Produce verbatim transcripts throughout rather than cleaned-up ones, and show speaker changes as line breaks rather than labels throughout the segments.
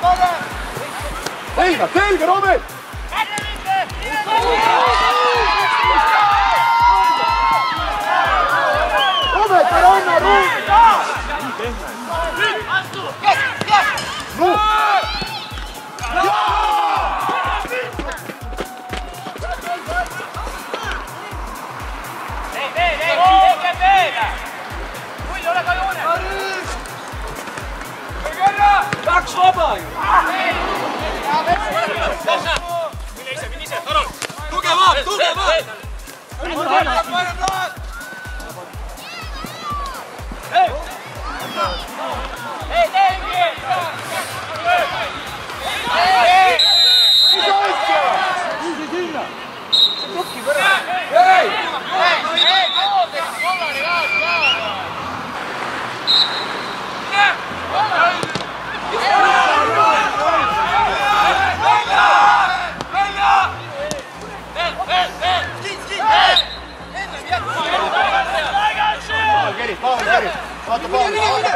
selge, selge, Robert! Robert, ära anna ruumi! No!
Kaks vaba ju!
Mine ise, mine ise, Tarol!
Tugevad, tugevad!
Hei! Hei, teengi!
Mis asja? Kuusi sinna! Tukki põrra! Hei!
Hei! Hei! Koodeks! Kollani läheb peale!
Keri, Pavel, Keri! Vaata Pavel! Mine, mine,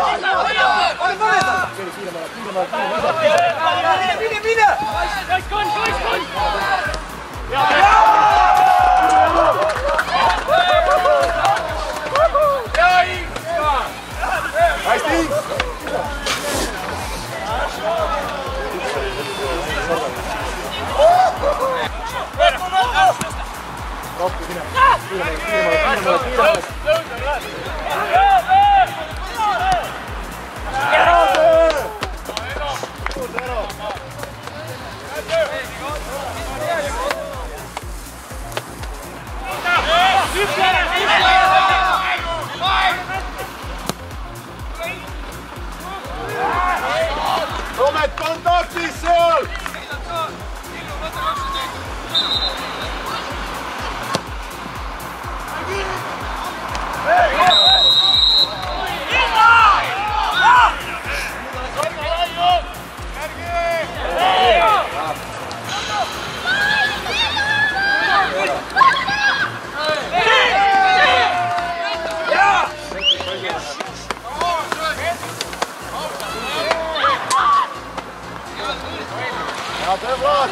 mine! Mine, mine!
Kon, kon, kon!
Hästi! Rohkem mine! Kiiremale, kiiremale, kiiremale, Romet kontaktis seal! Ja, det är bra!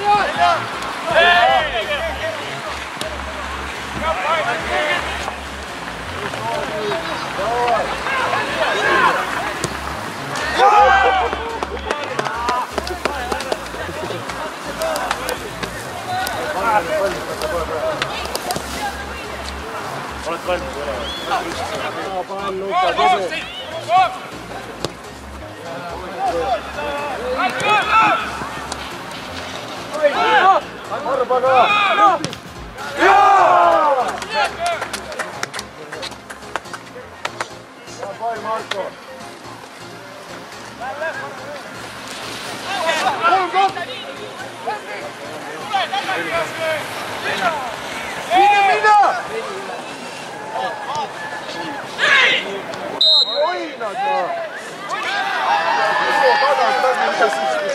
Olet valmis, ole valmis. Arba ka! Jaa! Hea pai, Marko! Kolm kopp! Mine, mine! Oinad ma! Tagas, tagas,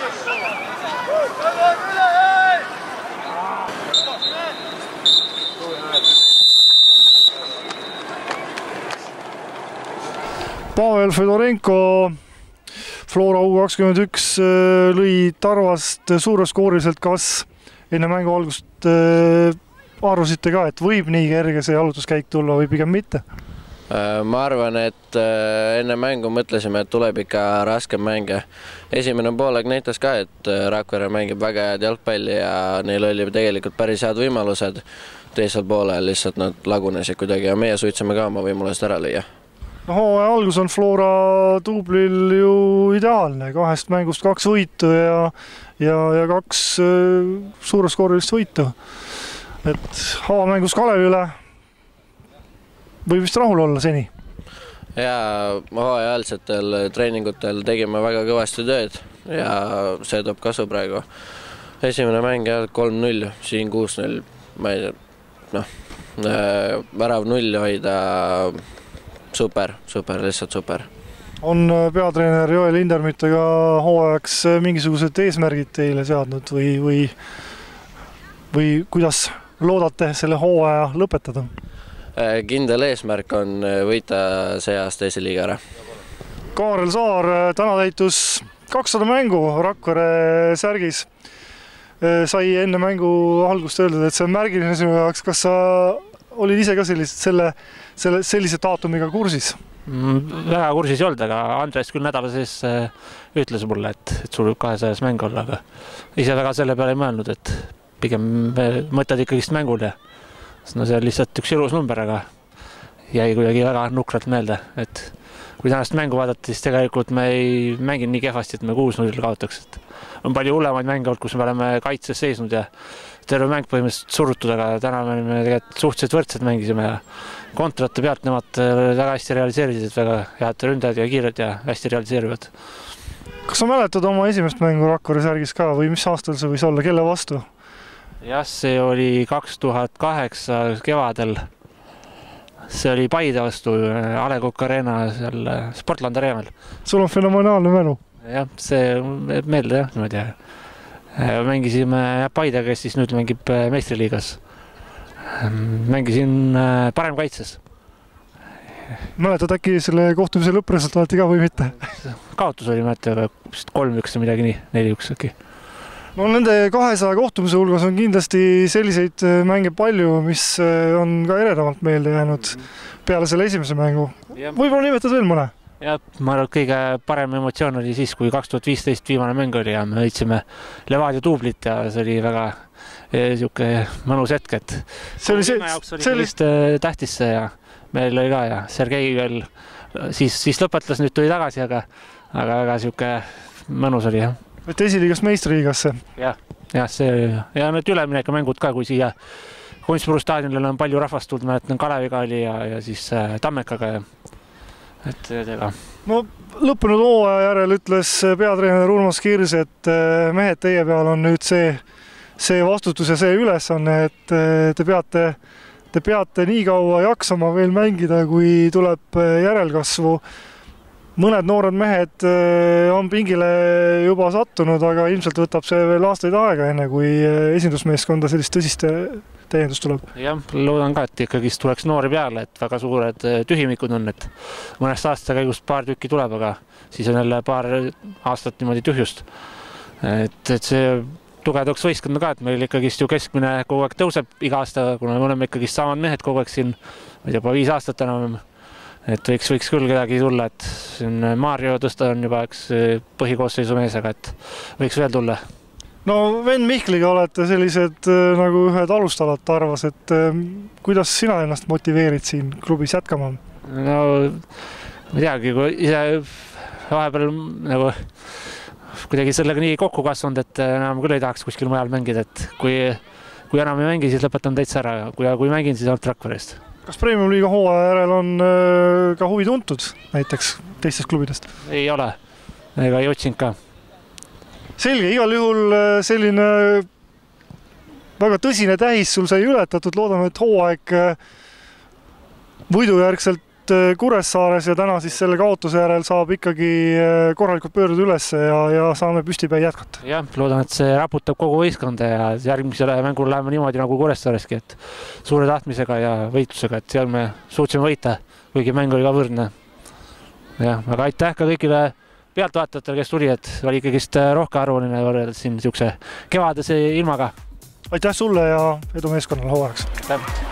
Pavel Fedorenko Flora U kakskümmend üks lõi Tarvast suureskooriliselt. Kas enne mängu algust arvasite ka, et võib nii kerge see jalutuskäik tulla või pigem mitte?
Ma arvan, et enne mängu mõtlesime, et tuleb ikka raskem mänge. Esimene poolega näitas ka, et Rakvere mängib väga head jalgpalli ja neil oli tegelikult päris head võimalused. Teisel poolel lihtsalt nad lagunesid kuidagi ja meie suitsime ka oma võimalused ära lüüa.
No, hooaja algus on Flora duublil ju ideaalne. Kahest mängust kaks võitu ja, ja, ja kaks suureskoorelist võitu. Et avamängus Kalevi üle võib vist rahul olla seni?
Ja hooajalsetel treeningutel tegime väga kõvasti tööd ja see toob kasu praegu. Esimene mäng jah, kolm null, siin kuus null. Ma ei tea, noh, värav null hoida super, super, lihtsalt super.
On peatreener Joel Lindermüttega hooajaks mingisugused eesmärgid teile seadnud või, või, või kuidas loodate selle hooaja lõpetada?
Kindel eesmärk on võita see aasta esiliiga ära.
Kaarel Saar täna täitus
kakssada mängu Rakvere särgis. Sai enne mängu algust öeldud, et see on märgiline sinu jaoks. Kas sa olid ise ka sellist, selle, selle, sellise daatumiga kursis?
Väga kursis ei olnud, aga Andres küll nädala sees ütles mulle, et, et sul võib kahesajas mäng olla, aga ise väga selle peale ei mõelnud, et pigem mõtled ikkagist mängul ja no see on lihtsalt üks ilus number, aga jäi kuidagi väga nukralt meelde, et kui tänast mängu vaadata, siis tegelikult me ei mängin nii kehvasti, et me kuus null kaotaks. On palju hullemaid mänge olnud, kus me oleme kaitses seisnud ja terve mäng põhimõtteliselt surutud, aga täna me tegelikult suhteliselt võrdsed mängisime ja kontrate pealt nemad väga hästi realiseerisid, väga head ründajad ja kiired ja hästi realiseerivad.
Kas sa mäletad oma esimest mängu Rakvere särgis ka või mis aastal see võis olla, kelle vastu?
Jah, see oli kaks tuhat kaheksa kevadel. See oli Paide vastu A Le Coq Arena seal Sportland Arenal.
Sul on fenomenaalne mälu.
Jah, see meelde jah, niimoodi. Mängisime Paidega, kes siis nüüd mängib meistriliigas. Mängisin parem kaitses.
Mäletad äkki selle kohtumise lõppresultaati ka või mitte?
Kaotus oli mäletad, aga kolm üks ja midagi nii, neli üks äkki.
No nende kahesaja kohtumise hulgas on kindlasti selliseid mänge palju, mis on ka eredamalt meelde jäänud peale selle esimese mängu. Võib-olla nimetad veel mõne?
Ja, ma arvan, et kõige parem emotsioon oli siis, kui kaks tuhat viisteist viimane mäng oli ja me võitsime Levadia duublit ja see oli väga siuke mõnus hetk, et
see oli see,
see oli tähtis see ja meil oli ka ja Sergei veel siis, siis lõpetas, nüüd tuli tagasi, aga, aga väga siuke mõnus oli jah.
Et esiliigas meistriliigasse?
Jah, jah, see ja need ülemineku mängud ka, kui siia Kunstpuru staadionil on palju rahvast tulnud, mäletan Kaleviga oli ja, ja siis Tammekaga ja et ega.
No lõppenud hooaja järel ütles peatreener Urmas Kirs, et mehed teie peal on nüüd see, see vastutus ja see ülesanne, et te peate, te peate nii kaua jaksama veel mängida, kui tuleb järelkasvu. Mõned noored mehed on pingile juba sattunud, aga ilmselt võtab see veel aastaid aega enne, kui esindusmeeskonda sellist tõsiste täiendus tuleb.
Jah, loodan ka, et ikkagist tuleks noori peale, et väga suured tühimikud on, et mõnest aastate käigust paar tükki tuleb, aga siis on jälle paar aastat niimoodi tühjust. Et, et see tugevdaks võistkonna ka, et meil ikkagist ju keskmine kogu aeg tõuseb iga aasta, kuna me oleme ikkagist samad mehed kogu aeg siin, juba viis aastat enam, et võiks, võiks küll kedagi tulla, et siin Mario tõsta on juba üks põhikoosseisu mees, aga et võiks veel tulla.
No Venn Mihkliga olete sellised nagu ühed alustalad arvas, et kuidas sina ennast motiveerid siin klubis jätkama?
No ma teagi, kui ise vahepeal nagu kuidagi sellega nii kokku kasvanud, et enam küll ei tahaks kuskil mujal mängida, et kui, kui enam ei mängi, siis lõpetan täitsa ära ja kui, kui mängin, siis ainult Rakverest.
Kas Premium-liiga hooaja järel on ka huvi tuntud näiteks teistest klubidest?
Ei ole, ega ei otsinud ka.
Selge, igal juhul selline väga tõsine tähis sul sai ületatud, loodame, et hooaeg võidujärgselt Kuressaares ja täna siis selle kaotuse järel saab ikkagi korralikult pöörduda üles ja, ja saame püstipäi jätkata.
Jah, loodan, et see raputab kogu võistkonda ja järgmisele mängul läheme niimoodi nagu Kuressaareski, et suure tahtmisega ja võitlusega, et seal me suutsime võita, kuigi mäng oli ka võrdne. Ja, aga aitäh ka kõigile pealtvaatajatele, kes tuli, et oli ikkagist rohke arvuline võrreldes siin siukse kevadese ilmaga.
Aitäh sulle ja edu meeskonnale hooajaks.